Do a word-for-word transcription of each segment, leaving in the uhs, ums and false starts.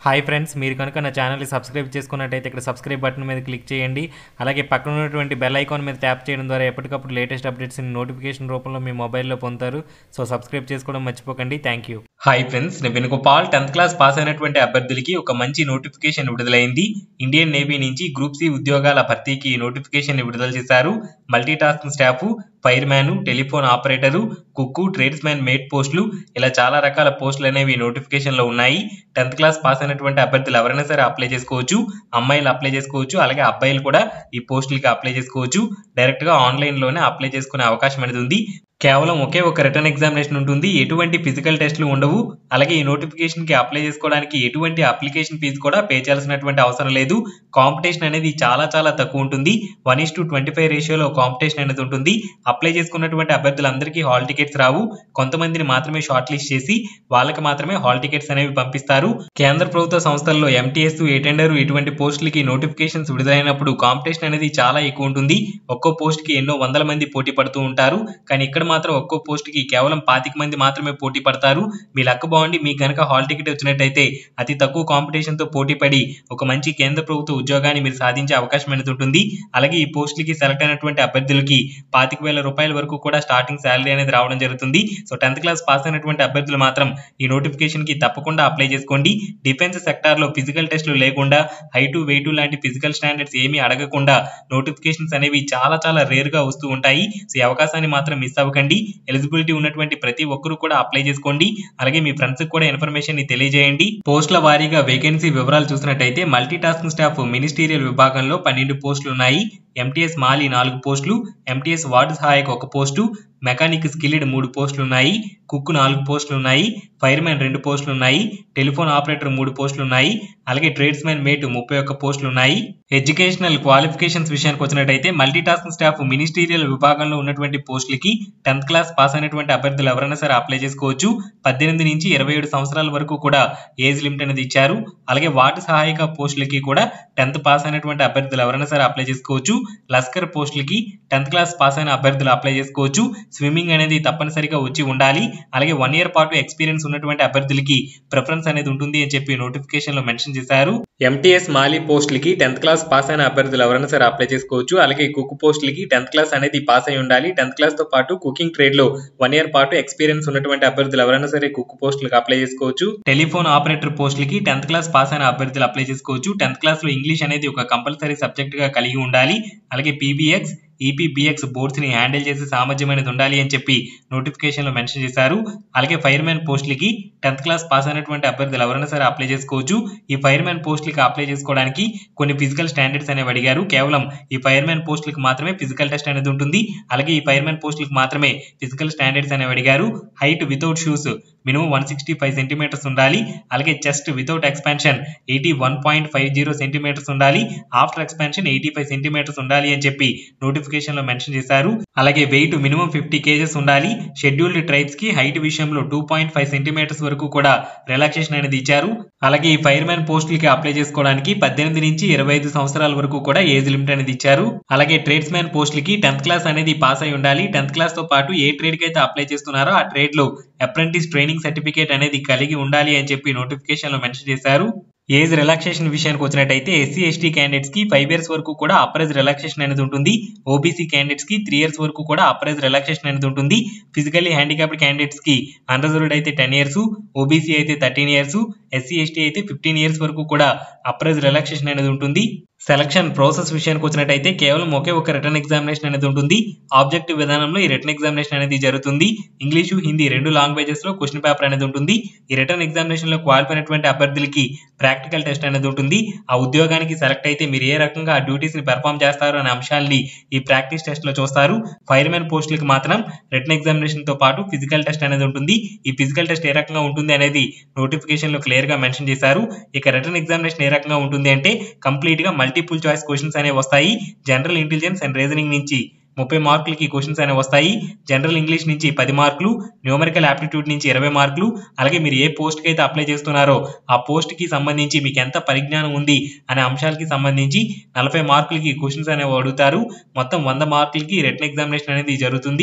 Hi friends, మీరు కనుక నా ఛానల్ని సబ్స్క్రైబ్ చేసుకున్నట్టయితే ఇక్కడ సబ్స్క్రైబ్ బటన్ మీద క్లిక్ చేయండి. అలాగే పక్కన ఉన్నటువంటి బెల్ ఐకాన్ మీద ట్యాప్ చేయడం ద్వారా ఎప్పటికప్పుడు లేటెస్ట్ అప్డేట్స్ని నోటిఫికేషన్ రూపంలో మీ మొబైల్లో పొందుతారు. సో సబ్స్క్రైబ్ చేసుకోవడం మర్చిపోకండి. Thank you. హాయ్ ఫ్రెండ్స్, నేను వేణుగోపాల్. టెన్త్ క్లాస్ పాస్ అయినటువంటి అభ్యర్థులకి ఒక మంచి నోటిఫికేషన్ విడుదలైంది. ఇండియన్ నేవీ నుంచి గ్రూప్ సి ఉద్యోగాల భర్తీకి నోటిఫికేషన్ విడుదల చేశారు. Multi tasking staff, fireman, telephone operator, cook, tradesman mate పోస్టులు, ఇలా చాలా రకాల పోస్టులు అనేవి నోటిఫికేషన్ లో ఉన్నాయి. టెన్త్ క్లాస్ పాస్ అయినటువంటి అభ్యర్థులు ఎవరైనా సరే అప్లై చేసుకోవచ్చు. అమ్మాయిలు అప్లై చేసుకోవచ్చు, అలాగే అబ్బాయిలు కూడా ఈ పోస్టులకి అప్లై చేసుకోవచ్చు. డైరెక్ట్ గా ఆన్లైన్ లోనే అప్లై చేసుకునే అవకాశం అనేది ఉంది. కేవలం ఒకే ఒక రిటర్న్ ఎగ్జామినేషన్ ఉంటుంది. ఎటువంటి ఫిజికల్ టెస్టులు ఉండవు. అలాగే ఈ నోటిఫికేషన్ కి అప్లై చేసుకోవడానికి ఎటువంటి అప్లికేషన్ ఫీజు కూడా పే చేయాల్సినటువంటి అవసరం లేదు. కాంపిటీషన్ అనేది చాలా చాలా తక్కువ ఉంటుంది. One is to twenty five రేషియోలో కాంపిటీషన్ అనేది ఉంటుంది. అప్లై చేసుకున్నటువంటి అభ్యర్థులందరికీ హాల్ టికెట్స్ రావు. కొంతమందిని మాత్రమే షార్ట్ లిస్ట్ చేసి వాళ్ళకి మాత్రమే హాల్ టికెట్స్ అనేవి పంపిస్తారు. కేంద్ర ప్రభుత్వ సంస్థల్లో ఎంటీఎస్, ఏటెండర్ ఇటువంటి పోస్టులకి నోటిఫికేషన్స్ విడుదలైనప్పుడు కాంపిటీషన్ అనేది చాలా ఎక్కువ ఉంటుంది. ఒక్కో పోస్ట్ కి ఎన్నో వందల మంది పోటీ పడుతూ ఉంటారు. కానీ ఇక్కడ మాత్రం ఒక్కో పోస్ట్ కి కేవలం పాతిక మంది మాత్రమే పోటీ పడతారు. మీ లక్ బాగుండి మీకు గనక హాల్ టికెట్ వచ్చినట్టయితే అతి తక్కువ కాంపిటీషన్ తో పోటీ పడి ఒక మంచి కేంద్ర ప్రభుత్వ ఉద్యోగాన్ని మీరు సాధించే అవకాశం అనేది ఉంటుంది. అలాగే ఈ పోస్టులకి సెలెక్ట్ అయినటువంటి అభ్యర్థులకి పాతిక వేల రూపాయల వరకు కూడా స్టార్టింగ్ శాలరీ అనేది రావడం జరుగుతుంది. సో టెన్త్ క్లాస్ పాస్ అయినటువంటి అభ్యర్థులు మాత్రం ఈ నోటిఫికేషన్ కి తప్పకుండా అప్లై చేసుకోండి. డిఫెన్స్ సెక్టార్ లో ఫిజికల్ టెస్టులు లేకుండా హైటు, వెయిట్ లాంటి ఫిజికల్ స్టాండర్డ్స్ ఏమీ అడగకుండా నోటిఫికేషన్స్ అనేవి చాలా చాలా రేర్ గా వస్తూ ఉంటాయి. సో ఈ అవకాశాన్ని మాత్రం మిస్ అవ్వకండి. ఎలిజిబిలిటీ ఉన్నటువంటి ప్రతి ఒక్కరు కూడా అప్లై చేసుకోండి. అలాగే మీ ఫ్రెండ్స్ కూడా ఇన్ఫర్మేషన్ ని తెలియజేయండి. పోస్టుల వారీగా వేకెన్సీ వివరాలు చూసినట్టయితే మల్టీ టాస్కింగ్ స్టాఫ్ మినిస్టీరియల్ విభాగంలో పన్నెండు పోస్టులు ఉన్నాయి. ఎంటీఎస్ మాలి నాలుగు పోస్టులు, ఎంటీఎస్ వార్డు సహాయక ఒక పోస్టు, మెకానిక్ స్కిల్డ్ మూడు పోస్టులు ఉన్నాయి, కుక్ నాలుగు పోస్టులు ఉన్నాయి, ఫైర్ మ్యాన్ రెండు పోస్టులు ఉన్నాయి, టెలిఫోన్ ఆపరేటర్ మూడు పోస్టులు ఉన్నాయి, అలాగే ట్రేడ్స్ మ్యాన్ మేట్ ముప్పై ఒక్క పోస్టులు ఉన్నాయి. ఎడ్యుకేషనల్ క్వాలిఫికేషన్స్ విషయానికి వచ్చినట్టయితే మల్టీ టాస్కింగ్ స్టాఫ్ మినిస్టీరియల్ విభాగంలో ఉన్నటువంటి పోస్టులకి టెన్త్ క్లాస్ పాస్ అయినటువంటి అభ్యర్థులు ఎవరైనా సరే అప్లై చేసుకోవచ్చు. పద్దెనిమిది నుంచి ఇరవై ఏడు సంవత్సరాల వరకు కూడా ఏజ్ లిమిట్ అనేది ఇచ్చారు. అలాగే వార్డు సహాయక పోస్టులకి కూడా టెన్త్ పాస్ అయినటువంటి అభ్యర్థులు ఎవరైనా సరే అప్లై చేసుకోవచ్చు. లస్కర్ పోస్టులకి టెన్త్ క్లాస్ పాస్ అయిన అభ్యర్థులు అప్లై చేసుకోవచ్చు. స్విమ్మింగ్ అనేది తప్పనిసరిగా వచ్చి ఉండాలి. అలాగే వన్ ఇయర్ పాటు ఎక్స్పీరియన్స్ ఉన్నటువంటి అభ్యర్థులకి ప్రిఫరెన్స్ అనేది ఉంటుంది అని చెప్పి నోటిఫికేషన్ లో మెన్షన్ చేశారు. ఎంటీఎస్ మాలి పోస్టులకి టెన్త్ క్లాస్ పాస్ అయిన అభ్యర్థులు ఎవరైనా సరే అప్లై చేసుకోవచ్చు. అలాగే కుక్ పోస్టులకి టెన్త్ క్లాస్ అనేది పాస్ అయి ఉండాలి. టెన్త్ క్లాస్ తో పాటు కుకింగ్ ట్రేడ్ లో వన్ ఇయర్ పాటు ఎక్స్పీరియన్స్ ఉన్నటువంటి అభ్యర్థులు ఎవరైనా సరే కుక్ పోస్టులకు అప్లై చేసుకోవచ్చు. టెలిఫోన్ ఆపరేటర్ పోస్టులకి టెన్త్ క్లాస్ పాస్ అయిన అభ్యర్థులు అప్లై చేసుకోవచ్చు. టెన్త్ క్లాస్ లో ఇంగ్లీష్ అనేది ఒక కంపల్సరీ సబ్జెక్ట్ గా కలిగి ఉండాలి. అలాగే పీబీఎక్స్, ఈపీబీఎక్స్ బోర్డ్స్ ని హ్యాండిల్ చేసే సామర్థ్యం అనేది ఉండాలి అని చెప్పి నోటిఫికేషన్ లో మెన్షన్ చేశారు. అలాగే ఫైర్ మ్యాన్ పోస్టులకి టెన్త్ క్లాస్ పాస్ అయినటువంటి అభ్యర్థులు ఎవరైనా సరే అప్లై చేసుకోవచ్చు. ఈ ఫైర్ మ్యాన్ పోస్టులకి అప్లై చేసుకోవడానికి కొన్ని ఫిజికల్ స్టాండర్డ్స్ అనేవి అడిగారు. కేవలం ఈ ఫైర్ మ్యాన్ పోస్టులకు మాత్రమే ఫిజికల్ టెస్ట్ అనేది ఉంటుంది. అలాగే ఈ ఫైర్ మ్యాన్ పోస్టులకు మాత్రమే ఫిజికల్ స్టాండర్డ్స్ అనేవి అడిగారు. Height without shoes minimum one sixty five centimetres ఉండాలి. అలాగే chest without expansion eighty one point five zero centimetres ఉండాలి. After expansion eighty five centimetres ఉండాలి అని చెప్పి నోటిఫికేషన్ లో మెన్షన్ చేశారు. అలాగే వెయిట్ మినిమం ఫిఫ్టీ కేజెస్ ఉండాలి. షెడ్యూల్డ్ ట్రైబ్స్ కి హైట్ విషయంలో టూ పాయింట్ ఫైవ్ సెంటీమీటర్స్ వరకు కూడా రిలాక్సేషన్ అనేది ఇచ్చారు. అలాగే ఈ ఫైర్ మ్యాన్ పోస్టులకి అప్లై చేసుకోవడానికి పద్దెనిమిది నుంచి ఇరవై ఐదు సంవత్సరాల వరకు కూడా ఏజ్ లిమిట్ అనేది ఇచ్చారు. అలాగే ట్రేడ్స్ మ్యాన్ పోస్టులకి టెన్త్ క్లాస్ అనేది పాస్ అయి ఉండాలి. టెన్త్ క్లాస్ తో పాటు ఏ ట్రేడ్ కి అయితే అప్లై చేస్తున్నారో ఆ ట్రేడ్ లో అప్రెంటిస్ ట్రైనింగ్ సర్టిఫికేట్ అనేది కలిగి ఉండాలి అని చెప్పి నోటిఫికేషన్ లో మెన్షన్ చేశారు. ఏజ్ రిలాక్సేషన్ విషయానికి వచ్చినట్టయితే ఎస్సీ ఎస్టీ క్యాండిడేట్స్ కి ఫైవ్ ఇయర్స్ వరకు కూడా అప్పర్ ఏజ్ రిలాక్సేషన్ అనేది ఉంటుంది. ఓబీసీ క్యాండిడేట్స్ కి త్రీ ఇయర్స్ వరకు కూడా అప్పర్ ఏజ్ రిలాక్సేషన్ అనేది ఉంటుంది. ఫిజికల్లీ హ్యాండిక్యాప్డ్ క్యాండిడేట్స్ కి అన్రిజర్వ్డ్ అయితే టెన్ ఇయర్స్, ఓబీసీ అయితే థర్టీన్ ఇయర్స్, ఎస్సీ ఎస్టీ అయితే ఫిఫ్టీన్ ఇయర్స్ వరకు కూడా అప్పర్ ఏజ్ రిలాక్సేషన్ అనేది ఉంటుంది. సెలక్షన్ ప్రాసెస్ విషయానికి వచ్చినట్టయితే కేవలం ఒకే ఒక రిటర్న్ ఎగ్జామినేషన్ అనేది ఉంటుంది. ఆబ్జెక్టివ్ విధానంలో ఈ రిటర్న్ ఎగ్జామినేషన్ అనేది జరుగుతుంది. ఇంగ్లీషు, హిందీ రెండు లాంగ్వేజెస్ లో క్వశ్చన్ పేపర్ అనేది ఉంటుంది. ఈ రిటర్న్ ఎగ్జామినేషన్ లో క్వాలిఫై అయినటువంటి అభ్యర్థులకి ప్రాక్టికల్ టెస్ట్ అనేది ఉంటుంది. ఆ ఉద్యోగానికి సెలెక్ట్ అయితే మీరు ఏ రకంగా ఆ డ్యూటీస్ ని పెర్ఫామ్ చేస్తారు అనే అంశాన్ని ఈ ప్రాక్టీస్ టెస్ట్ లో చూస్తారు. ఫైర్ మ్యాన్ పోస్టులకి మాత్రం రిటర్న్ ఎగ్జామినేషన్ తో పాటు ఫిజికల్ టెస్ట్ అనేది ఉంటుంది. ఈ ఫిజికల్ టెస్ట్ ఏ రకంగా ఉంటుంది అనేది నోటిఫికేషన్ లో క్లియర్ గా మెన్షన్ చేశారు. ఇక రిటర్న్ ఎగ్జామినేషన్ ఏ రకంగా ఉంటుంది అంటే కంప్లీట్ గా మల్టిపుల్ చాయిస్ క్వశ్చన్స్ అనేవి వస్తాయి. జనరల్ ఇంటెలిజెన్స్ అండ్ రీజనింగ్ నుంచి ముప్పై మార్కులకి క్వశ్చన్స్ అనేవి వస్తాయి. జనరల్ ఇంగ్లీష్ నుంచి పది మార్కులు, న్యూమరికల్ ఆప్టిట్యూడ్ నుంచి ఇరవై మార్కులు, అలాగే మీరు ఏ పోస్ట్ కి అయితే అప్లై చేస్తున్నారో ఆ పోస్ట్ కి సంబంధించి మీకు ఎంత పరిజ్ఞానం ఉంది అనే అంశాలకి సంబంధించి నలభై మార్కులకి క్వశ్చన్స్ అనేవి అడుగుతారు. మొత్తం వంద మార్కులకి రిటన్ ఎగ్జామినేషన్ అనేది జరుగుతుంది.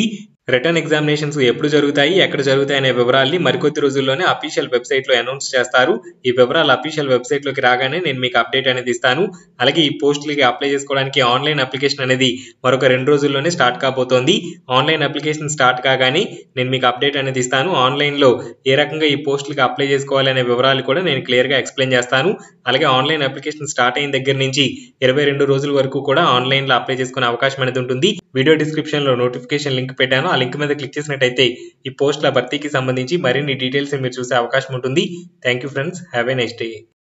రిటర్న్ ఎగ్జామినేషన్స్ ఎప్పుడు జరుగుతాయి, ఎక్కడ జరుగుతాయి అనే వివరాల్ని మరికొద్ది రోజుల్లోనే అఫీషియల్ వెబ్సైట్లో అనౌన్స్ చేస్తారు. ఈ వివరాలు అఫీషియల్ వెబ్సైట్లోకి రాగానే నేను మీకు అప్డేట్ అనేది ఇస్తాను. అలాగే ఈ పోస్టులకి అప్లై చేసుకోవడానికి ఆన్లైన్ అప్లికేషన్ అనేది మరొక రెండు రోజుల్లోనే స్టార్ట్ కాబోతోంది. ఆన్లైన్ అప్లికేషన్ స్టార్ట్ కాగానే నేను మీకు అప్డేట్ అనేది ఇస్తాను. ఆన్లైన్లో ఏ రకంగా ఈ పోస్టులకి అప్లై చేసుకోవాలి అనే వివరాలు కూడా నేను క్లియర్గా ఎక్స్ప్లెయిన్ చేస్తాను. అలాగే ఆన్లైన్ అప్లికేషన్ స్టార్ట్ అయిన దగ్గర నుంచి ఇరవై రెండు రోజుల వరకు కూడా ఆన్లైన్లో అప్లై చేసుకునే అవకాశం అనేది ఉంటుంది. వీడియో డిస్క్రిప్షన్లో నోటిఫికేషన్ లింక్ పెట్టాను. ఆ లింక్ మీద క్లిక్ చేసినట్టయితే ఈ పోస్టుల భర్తీకి సంబంధించి మరిన్ని డీటెయిల్స్ మీరు చూసే అవకాశం ఉంటుంది. Thank you friends, have a nice day.